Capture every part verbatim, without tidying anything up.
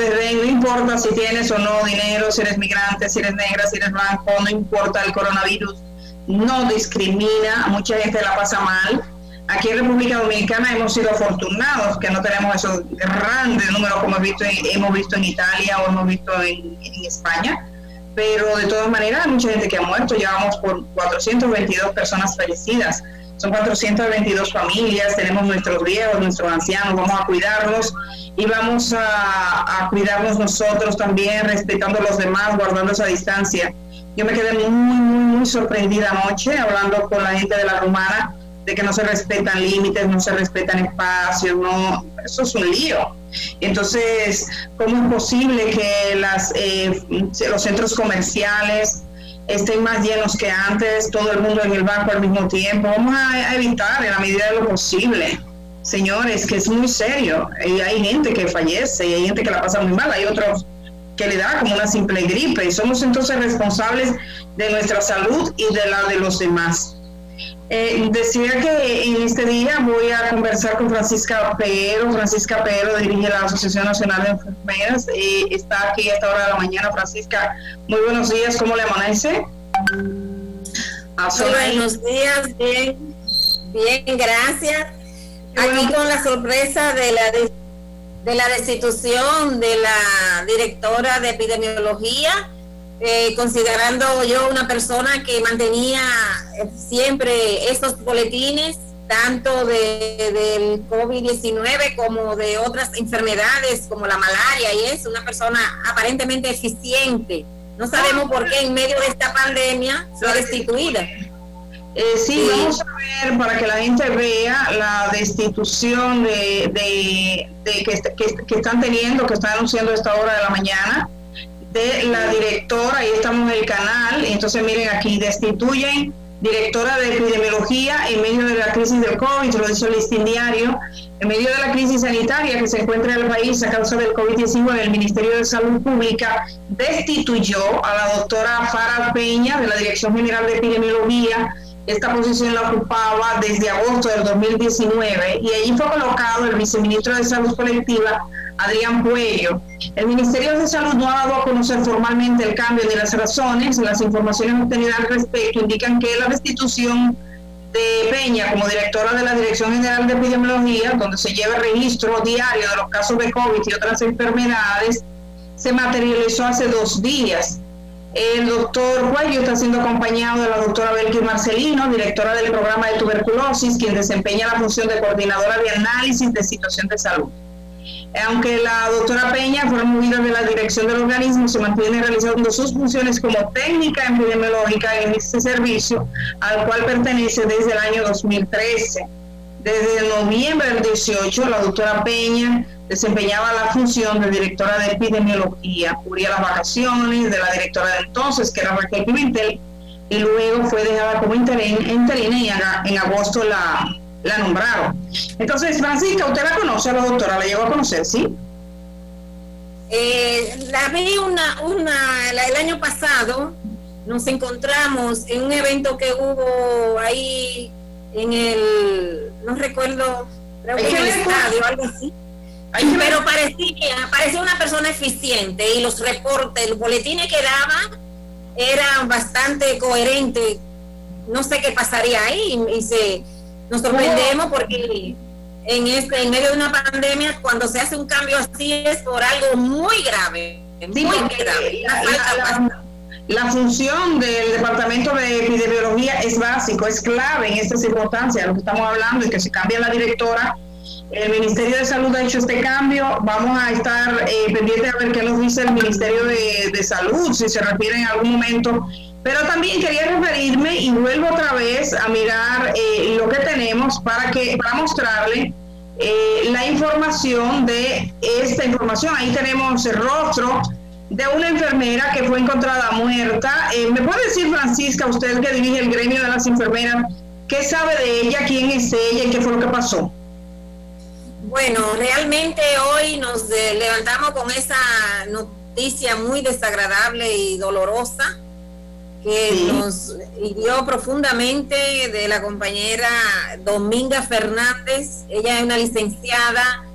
ustedes ven, no importa si tienes o no dinero, si eres migrante, si eres negra, si eres blanco, no importa, el coronavirus no discrimina, mucha gente la pasa mal. Aquí en República Dominicana hemos sido afortunados que no tenemos esos grandes números como hemos visto en, hemos visto en Italia o hemos visto en, en España, pero de todas maneras hay mucha gente que ha muerto. Llevamos por cuatrocientas veintidós personas fallecidas, son cuatrocientas veintidós familias, tenemos nuestros viejos, nuestros ancianos, vamos a cuidarlos y vamos a, a cuidarnos nosotros también, respetando a los demás, guardando esa distancia. Yo me quedé muy, muy, muy sorprendida anoche hablando con la gente de la Romana, de que no se respetan límites, no se respetan espacios, no, eso es un lío. Entonces, ¿cómo es posible que las, eh, los centros comerciales estén más llenos que antes, todo el mundo en el banco al mismo tiempo? Vamos a, a evitar en la medida de lo posible, señores, que es muy serio. Y hay gente que fallece y hay gente que la pasa muy mal, hay otros que le da como una simple gripe, y somos entonces responsables de nuestra salud y de la de los demás. Eh, decía que en este día voy a conversar con Francisca Peero. Francisca Peero dirige la Asociación Nacional de Enfermeras, eh, está aquí a esta hora de la mañana. Francisca, muy buenos días, ¿cómo le amanece? Muy buenos días, bien, bien, gracias. Aquí bueno, con la sorpresa de la, de, de la destitución de la directora de epidemiología, Eh, considerando yo una persona que mantenía eh, siempre estos boletines, tanto de, del COVID diecinueve como de otras enfermedades como la malaria, y es una persona aparentemente eficiente. No sabemos por qué en medio de esta pandemia fue destituida. Eh, sí, sí, vamos a ver para que la gente vea la destitución de, de, de que, que, que están teniendo, que están anunciando a esta hora de la mañana, de la directora. Ahí estamos en el canal. Entonces miren, aquí destituyen directora de epidemiología en medio de la crisis del COVID, lo dice el Listín Diario, en medio de la crisis sanitaria que se encuentra en el país a causa del COVID diecinueve. El Ministerio de Salud Pública destituyó a la doctora Farah Peña de la Dirección General de Epidemiología. Esta posición la ocupaba desde agosto del dos mil diecinueve y allí fue colocado el viceministro de Salud Colectiva, Adrián Puello. El Ministerio de Salud no ha dado a conocer formalmente el cambio ni las razones. Las informaciones obtenidas al respecto indican que la destitución de Peña como directora de la Dirección General de Epidemiología, donde se lleva registro diario de los casos de COVID y otras enfermedades, se materializó hace dos días. El doctor Puello está siendo acompañado de la doctora Belkis Marcelino, directora del programa de tuberculosis, quien desempeña la función de coordinadora de análisis de situación de salud. Aunque la doctora Peña fue removida de la dirección del organismo, se mantiene realizando sus funciones como técnica epidemiológica en este servicio, al cual pertenece desde el año dos mil trece. Desde noviembre del dieciocho, la doctora Peña desempeñaba la función de directora de epidemiología, cubría las vacaciones de la directora de entonces, que era Raquel Pimentel, y luego fue dejada como interina, interina y en agosto la... la nombraron. Entonces, Francisca, ¿usted la conoce a la doctora? ¿La llegó a conocer, sí? Eh, la vi una, una, la, el año pasado, nos encontramos en un evento que hubo ahí en el, no recuerdo, creo que en el estadio, algo así. Pero parecía, parecía una persona eficiente y los reportes, los boletines que daba eran bastante coherentes. No sé qué pasaría ahí y se... Nos sorprendemos porque en este en medio de una pandemia, cuando se hace un cambio así es por algo muy grave, muy sí, grave. La, la, la, la función del Departamento de Epidemiología es básico, es clave en esta circunstancia. Lo que estamos hablando es que se cambia la directora. El Ministerio de Salud ha hecho este cambio. Vamos a estar eh, pendientes a ver qué nos dice el Ministerio de, de Salud, si se refiere en algún momento. Pero también quería referirme y vuelvo otra vez a mirar eh, lo que tenemos para que para mostrarle eh, la información de esta información. Ahí tenemos el rostro de una enfermera que fue encontrada muerta. Eh, ¿Me puede decir, Francisca, usted que dirige el gremio de las enfermeras, qué sabe de ella, quién es ella y qué fue lo que pasó? Bueno, realmente hoy nos de, levantamos con esa noticia muy desagradable y dolorosa que sí. Nos hirió profundamente, de la compañera Dominga Fernández. Ella es una licenciada,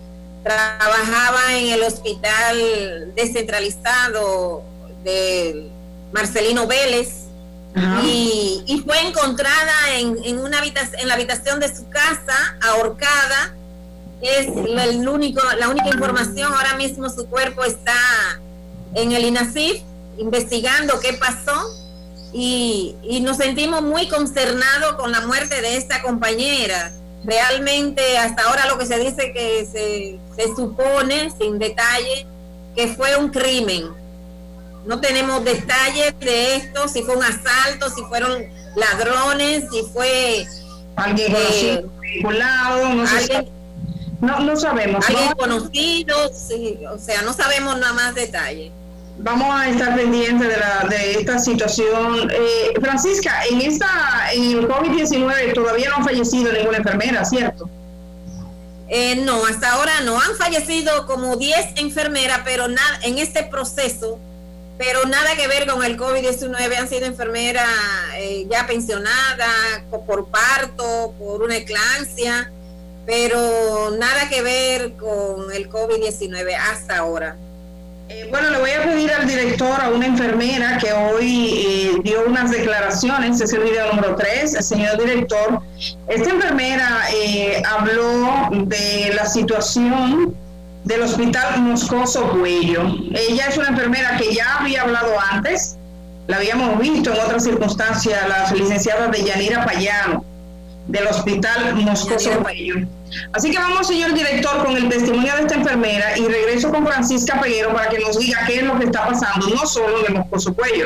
trabajaba en el hospital descentralizado de Marcelino Vélez. Y, y fue encontrada en, en una habitación, en la habitación de su casa, ahorcada. Es el único, la única información. Ahora mismo su cuerpo está en el INASIF investigando qué pasó, y, y nos sentimos muy consternados con la muerte de esta compañera. Realmente hasta ahora lo que se dice que se, se supone, sin detalle, que fue un crimen. No tenemos detalles de esto, si fue un asalto, si fueron ladrones, si fue alguien eh, vinculado, no, alguien, no, no sabemos. Alguien ¿no? conocido, sí, o sea, no sabemos nada más detalles. Vamos a estar pendientes de, la, de esta situación. Eh, Francisca, en esta en el COVID diecinueve todavía no ha fallecido ninguna enfermera, ¿cierto? Eh, no, hasta ahora no. Han fallecido como diez enfermeras, pero nada en este proceso, pero nada que ver con el COVID diecinueve. Han sido enfermeras eh, ya pensionadas por parto, por una eclampsia, pero nada que ver con el COVID diecinueve hasta ahora. Eh, bueno, le voy a pedir al director, a una enfermera que hoy eh, dio unas declaraciones, es el video número tres, el señor director. Esta enfermera eh, habló de la situación del Hospital Moscoso Puello. Ella es una enfermera que ya había hablado antes, la habíamos visto en otras circunstancias, la licenciada Deyanira Payano, del Hospital Moscoso Puello. Así que vamos, señor director, con el testimonio de esta enfermera, y regreso con Francisca Peguero para que nos diga qué es lo que está pasando, no solo en el Moscoso Puello.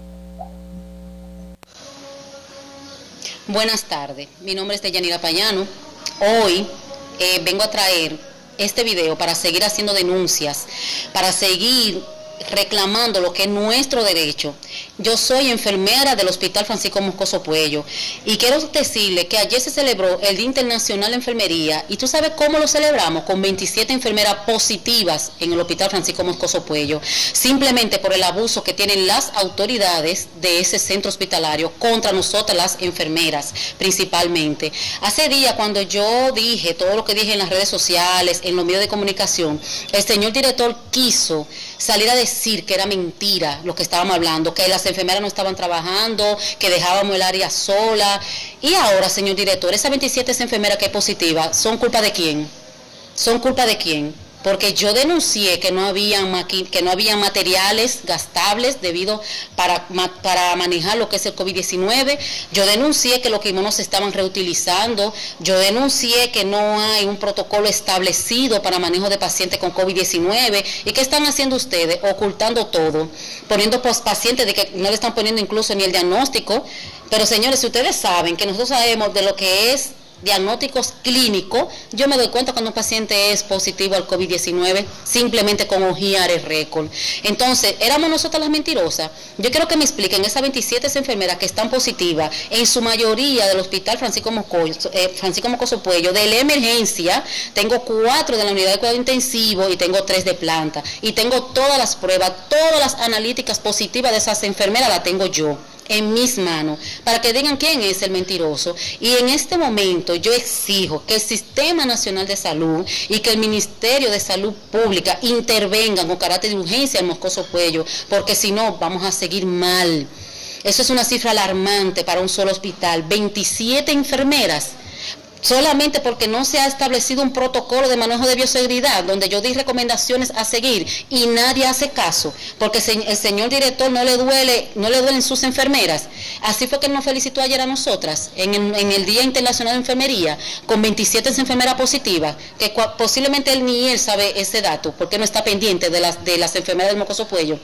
Buenas tardes, mi nombre es Deyanira Payano. Hoy eh, vengo a traer este video para seguir haciendo denuncias, para seguir reclamando lo que es nuestro derecho. Yo soy enfermera del Hospital Francisco Moscoso Puello y quiero decirle que ayer se celebró el Día Internacional de Enfermería, y tú sabes cómo lo celebramos, con veintisiete enfermeras positivas en el Hospital Francisco Moscoso Puello, simplemente por el abuso que tienen las autoridades de ese centro hospitalario contra nosotras las enfermeras principalmente. Hace días, cuando yo dije todo lo que dije en las redes sociales, en los medios de comunicación, el señor director quiso salir a decir que era mentira lo que estábamos hablando, que las enfermeras no estaban trabajando, que dejábamos el área sola. Y ahora, señor director, esas veintisiete enfermeras que es positiva, ¿son culpa de quién? ¿Son culpa de quién? Porque yo denuncié que no habían que no había materiales gastables debido para, para manejar lo que es el COVID diecinueve. Yo denuncié que los kimonos se estaban reutilizando. Yo denuncié que no hay un protocolo establecido para manejo de pacientes con COVID diecinueve. ¿Y qué están haciendo ustedes? Ocultando todo, poniendo pacientes de que no le están poniendo incluso ni el diagnóstico. Pero señores, si ustedes saben que nosotros sabemos de lo que es diagnósticos clínicos, yo me doy cuenta cuando un paciente es positivo al COVID diecinueve simplemente con hojear el récord. Entonces, ¿éramos nosotras las mentirosas? Yo quiero que me expliquen esas veintisiete enfermeras que están positivas, en su mayoría del Hospital Francisco Moscoso, eh, Francisco Moscoso Puello, de la emergencia. Tengo cuatro de la unidad de cuidado intensivo y tengo tres de planta, y tengo todas las pruebas, todas las analíticas positivas de esas enfermeras las tengo yo en mis manos, para que digan quién es el mentiroso. Y en este momento yo exijo que el Sistema Nacional de Salud y que el Ministerio de Salud Pública intervengan con carácter de urgencia en Moscoso Puello, porque si no vamos a seguir mal. Eso es una cifra alarmante para un solo hospital, veintisiete enfermeras, solamente porque no se ha establecido un protocolo de manejo de bioseguridad, donde yo di recomendaciones a seguir y nadie hace caso, porque el señor director no le duele, no le duelen sus enfermeras. Así fue que nos felicitó ayer a nosotras, en el, en el Día Internacional de Enfermería, con veintisiete enfermeras positivas, que posiblemente él ni él sabe ese dato, porque no está pendiente de las, de las enfermeras del Moscoso Puello.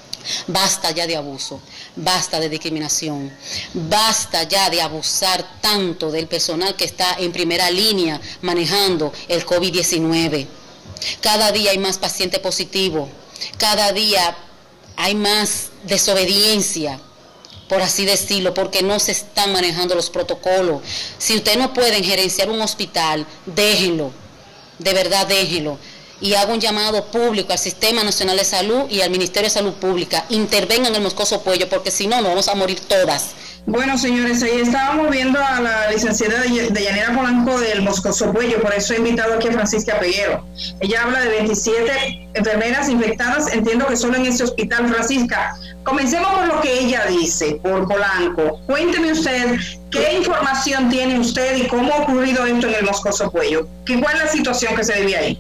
Basta ya de abuso, basta de discriminación, basta ya de abusar tanto del personal que está en primera línea manejando el COVID diecinueve. Cada día hay más pacientes positivos, cada día hay más desobediencia, por así decirlo, porque no se están manejando los protocolos. Si usted no puede gerenciar un hospital, déjenlo, de verdad déjenlo. Y hago un llamado público al Sistema Nacional de Salud y al Ministerio de Salud Pública: intervengan en el Moscoso Puello, porque si no, nos vamos a morir todas. Bueno, señores, ahí estábamos viendo a la licenciada Deyanira Polanco del Moscoso Puello, por eso he invitado aquí a Francisca Peguero. Ella habla de veintisiete enfermeras infectadas, entiendo que solo en ese hospital. Francisca, comencemos por lo que ella dice, por Polanco. Cuénteme usted qué información tiene usted y cómo ha ocurrido esto en el Moscoso Puello. ¿Cuál es la situación que se vive ahí?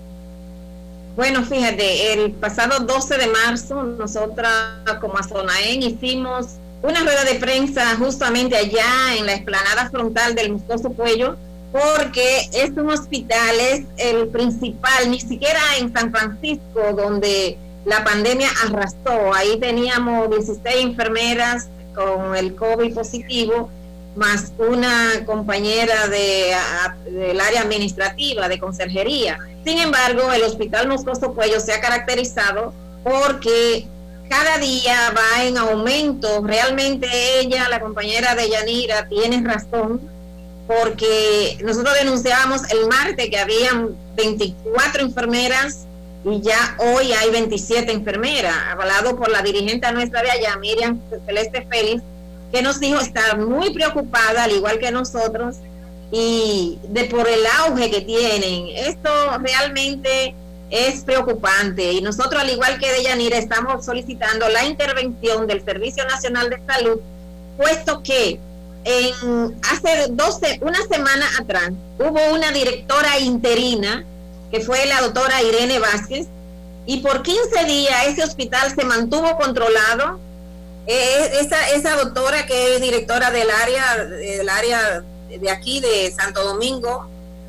Bueno, fíjate, el pasado doce de marzo, nosotras como Azonaén hicimos una rueda de prensa justamente allá en la explanada frontal del Moscoso Puello, porque es un hospital, es el principal, ni siquiera en San Francisco, donde la pandemia arrasó. Ahí teníamos dieciséis enfermeras con el COVID positivo, más una compañera de, a, del área administrativa, de conserjería. Sin embargo, el Hospital Moscoso Puello se ha caracterizado porque cada día va en aumento. Realmente ella, la compañera de Yanira, tiene razón, porque nosotros denunciábamos el martes que habían veinticuatro enfermeras y ya hoy hay veintisiete enfermeras, avalado por la dirigente nuestra de allá, Miriam Celeste Félix, que nos dijo estar muy preocupada, al igual que nosotros, y de por el auge que tienen. Esto realmente es preocupante, y nosotros, al igual que de Yanira, estamos solicitando la intervención del Servicio Nacional de Salud, puesto que en hace doce, una semana atrás hubo una directora interina que fue la doctora Irene Vázquez, y por quince días ese hospital se mantuvo controlado. Eh, esa, esa doctora, que es directora del área del área de aquí de Santo Domingo,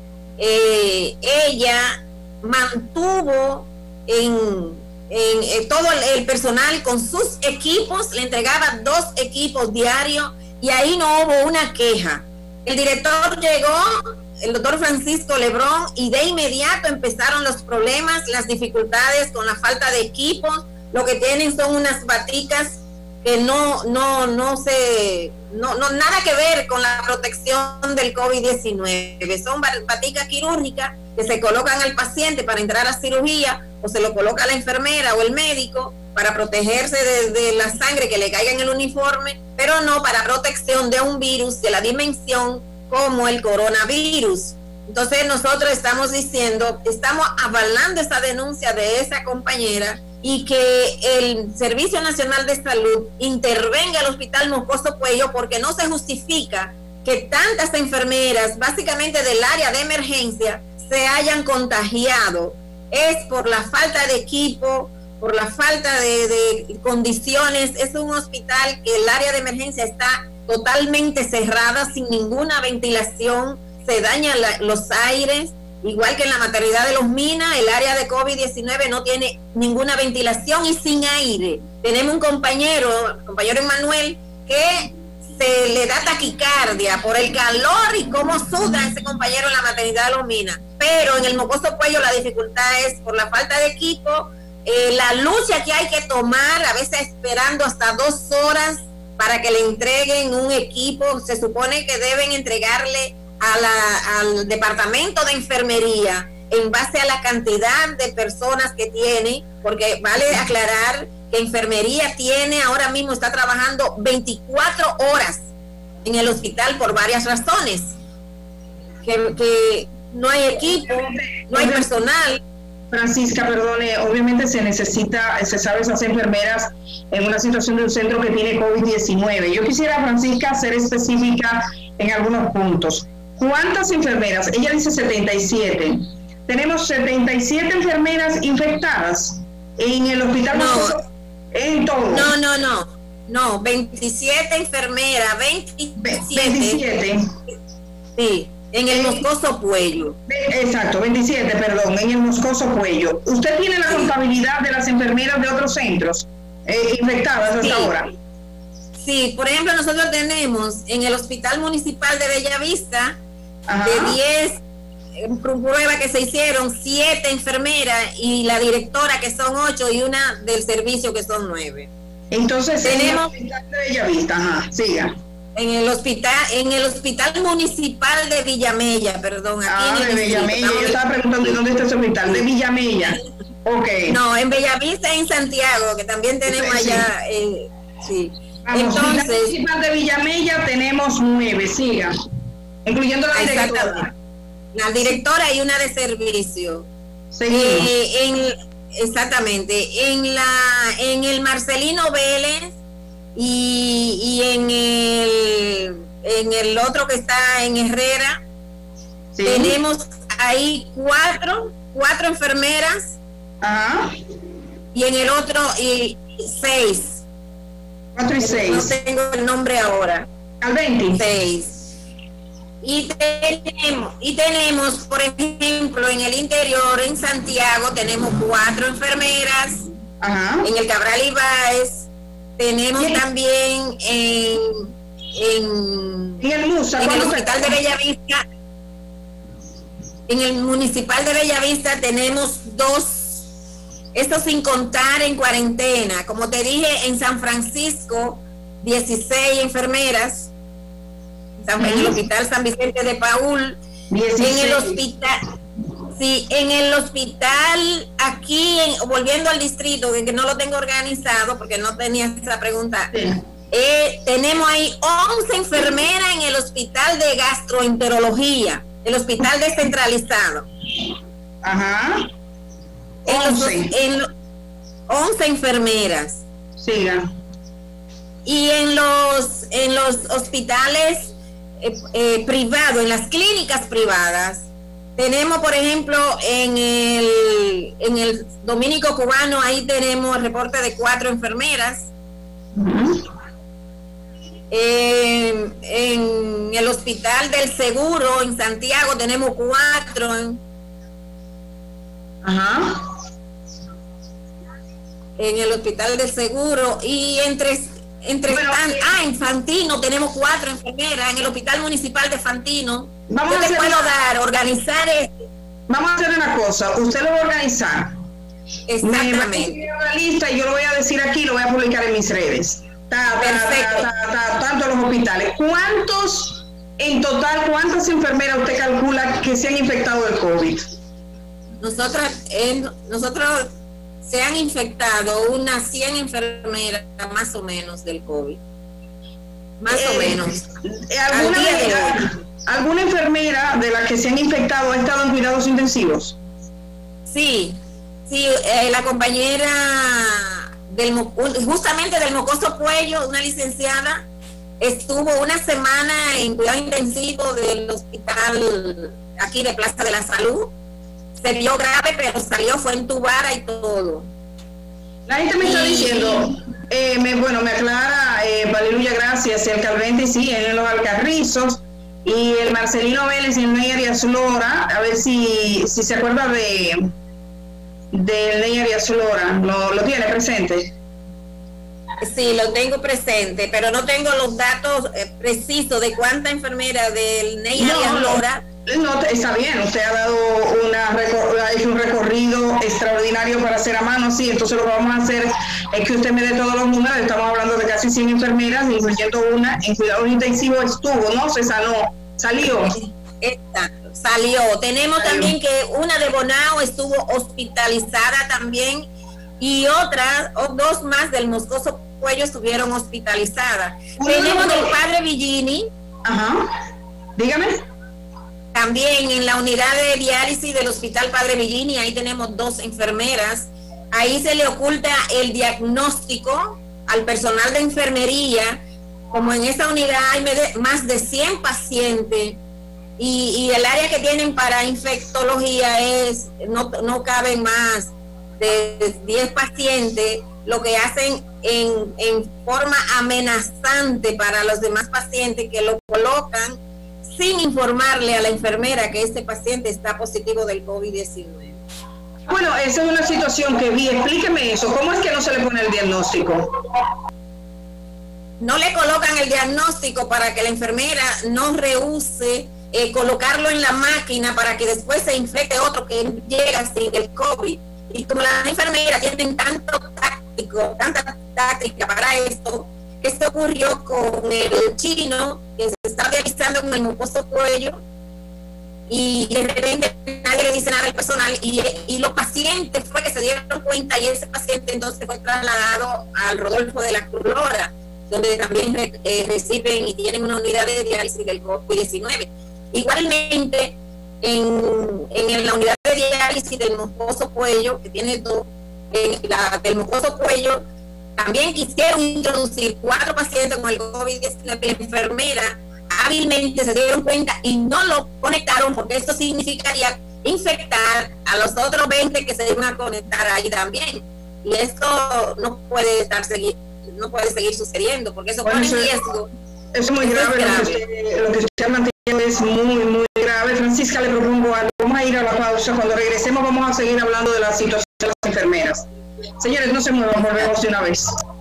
eh, ella mantuvo en, en, en todo el, el personal con sus equipos, le entregaba dos equipos diarios y ahí no hubo una queja. El director llegó, el doctor Francisco Lebrón, y de inmediato empezaron los problemas, las dificultades con la falta de equipos. Lo que tienen son unas baticas que no, no, no se, no, no, nada que ver con la protección del COVID diecinueve. Son baticas quirúrgicas que se colocan al paciente para entrar a cirugía, o se lo coloca la enfermera o el médico para protegerse de, de la sangre que le caiga en el uniforme, pero no para protección de un virus de la dimensión como el coronavirus. Entonces nosotros estamos diciendo, estamos avalando esa denuncia de esa compañera, y que el Servicio Nacional de Salud intervenga al Hospital Moscoso Puello, porque no se justifica que tantas enfermeras, básicamente del área de emergencia, se hayan contagiado. Es por la falta de equipo, por la falta de, de condiciones. Es un hospital que el área de emergencia está totalmente cerrada, sin ninguna ventilación, se dañan la, los aires. Igual que en la maternidad de Los Minas, el área de COVID diecinueve no tiene ninguna ventilación y sin aire. Tenemos un compañero, el compañero Emanuel, que se le da taquicardia por el calor y cómo suda ese compañero en la maternidad de Los Minas. Pero en el Moscoso Puello la dificultad es por la falta de equipo, eh, la lucha que hay que tomar, a veces esperando hasta dos horas para que le entreguen un equipo. Se supone que deben entregarle A la, al departamento de enfermería en base a la cantidad de personas que tiene, porque vale aclarar que enfermería tiene ahora mismo, está trabajando veinticuatro horas en el hospital por varias razones, que, que no hay equipo, no hay personal. Francisca, perdone, obviamente se necesita, se sabe, esas enfermeras en una situación de un centro que tiene COVID diecinueve. Yo quisiera, Francisca, ser específica en algunos puntos. ¿Cuántas enfermeras? Ella dice setenta y siete. Tenemos setenta y siete enfermeras infectadas en el hospital. No, en todo. No, no, no. No, veintisiete enfermeras, veintisiete. veintisiete. Sí, en el Moscoso Puello. Exacto, veintisiete, perdón, en el Moscoso Puello. ¿Usted tiene la sí. contabilidad de las enfermeras de otros centros eh, infectadas hasta sí. ahora? Sí, por ejemplo, nosotros tenemos en el Hospital Municipal de Bellavista, Ajá. de diez pruebas que se hicieron, siete enfermeras y la directora, que son ocho, y una del servicio, que son nueve. Entonces, tenemos en el Hospital de Bellavista, ajá, siga. En el hospital, en el Hospital Municipal de Villamella, perdón. Aquí ah, en el de Villamella, yo estaba preguntando dónde está ese hospital, de Villamella. Ok. No, en Bellavista, en Santiago, que también tenemos sí, allá, sí. Eh, sí. Vamos, entonces, municipal de Villamella tenemos nueve, siga, incluyendo la directora. La directora y una de servicio. Eh, en, exactamente, en la en el Marcelino Vélez y, y en el en el otro que está en Herrera, sí. Tenemos ahí cuatro, cuatro enfermeras. Ajá. Y en el otro y seis. Cuatro y seis. No tengo el nombre ahora. Al veinte. Seis. Y tenemos, y tenemos, por ejemplo, en el interior, en Santiago, tenemos cuatro enfermeras. Ajá. En el Cabral Ibáez, tenemos ¿Qué? también en, en, ¿En el, Musa, en el Hospital de Bellavista, en el Municipal de Bellavista tenemos dos, esto sin contar en cuarentena. Como te dije, en San Francisco, dieciséis enfermeras. En el Hospital San Vicente de Paúl, dieciséis. En el hospital, sí, en el hospital aquí, en, volviendo al distrito, que no lo tengo organizado porque no tenía esa pregunta, sí. eh, tenemos ahí once enfermeras en el Hospital de Gastroenterología, el hospital descentralizado. Ajá. once. En los, en, once enfermeras. Siga. Y en los, en los hospitales Eh, eh, privado, en las clínicas privadas, tenemos, por ejemplo, en el, en el Dominico Cubano, ahí tenemos el reporte de cuatro enfermeras. Uh-huh. eh, en el Hospital del Seguro, en Santiago, tenemos cuatro. Ajá. En el Hospital del Seguro, y entre Entre bueno, Fan, ah, en Fantino tenemos cuatro enfermeras, en el Hospital Municipal de Fantino. Vamos Yo a te puedo una, dar, organizar este. Vamos a hacer una cosa, usted lo va a organizar. Exactamente. Me va a una lista y yo lo voy a decir aquí, lo voy a publicar en mis redes. Ta, Perfecto. Ta, ta, ta, tanto los hospitales. ¿Cuántos, en total, cuántas enfermeras usted calcula que se han infectado del COVID? Nosotros, eh, nosotros se han infectado unas cien enfermeras más o menos del COVID. Más eh, o menos. ¿alguna, de ¿Alguna enfermera de las que se han infectado ha estado en cuidados intensivos? Sí, sí, eh, la compañera del justamente del Mocoso Puello, una licenciada, estuvo una semana en cuidado intensivo del hospital aquí de Plaza de la Salud. Se vio grave, pero salió, fue entubada y todo. La gente me y... está diciendo, eh, me, bueno, me aclara, eh, Valeria, gracias, el Calvente, sí, en los Alcarrizos, y el Marcelino Vélez y el Ney Arias Lora, a ver si, si se acuerda de del Ney Arias Lora, ¿lo, lo tiene presente? Sí, lo tengo presente, pero no tengo los datos eh, precisos de cuánta enfermera del Ney Arias Lora. No, está bien, usted ha dado una ha hecho un recorrido extraordinario para hacer a mano, sí, entonces lo que vamos a hacer es que usted me dé todos los números, estamos hablando de casi cien enfermeras, incluyendo una en cuidados intensivos estuvo, ¿no? Se sanó, salió. Exacto, salió. Tenemos salió. También que una de Bonao estuvo hospitalizada también, y otras, o dos más del Moscoso Puello estuvieron hospitalizadas. Tenemos del Padre Villini. Ajá, dígame. También en la unidad de diálisis del Hospital Padre Villini, ahí tenemos dos enfermeras. Ahí se le oculta el diagnóstico al personal de enfermería. Como en esa unidad hay más de cien pacientes y, y el área que tienen para infectología es no, no caben más de diez pacientes, lo que hacen en, en forma amenazante para los demás pacientes, que lo colocan sin informarle a la enfermera que este paciente está positivo del COVID diecinueve. Bueno, esa es una situación que vi. Explíqueme eso. ¿Cómo es que no se le pone el diagnóstico? No le colocan el diagnóstico para que la enfermera no rehúse eh, colocarlo en la máquina para que después se infecte otro que llega sin el COVID. Y como las enfermeras tienen tanto táctico, tanta táctica para esto, esto ocurrió con el chino que se está realizando con el Mocoso Puello, y de repente nadie le dice nada al personal, y, y los pacientes fue que se dieron cuenta, y ese paciente entonces fue trasladado al Rodolfo de la Cruz Lora. donde también eh, reciben y tienen una unidad de diálisis del COVID diecinueve. Igualmente, en, en la unidad de diálisis del mucoso cuello, que tiene dos, en la del mucoso cuello, también quisieron introducir cuatro pacientes con el COVID diecinueve. La enfermera hábilmente se dieron cuenta y no lo conectaron, porque esto significaría infectar a los otros veinte que se iban a conectar ahí también. Y esto no puede estar seguir, no puede seguir sucediendo, porque eso bueno, pone en riesgo. Es muy grave, grave. Lo, que usted, lo que usted ha mantenido es muy, muy grave. Francisca, le propongo algo. Vamos a ir a la pausa. Cuando regresemos vamos a seguir hablando de la situación de las enfermeras. Señores, no se muevan, volvemos de una vez.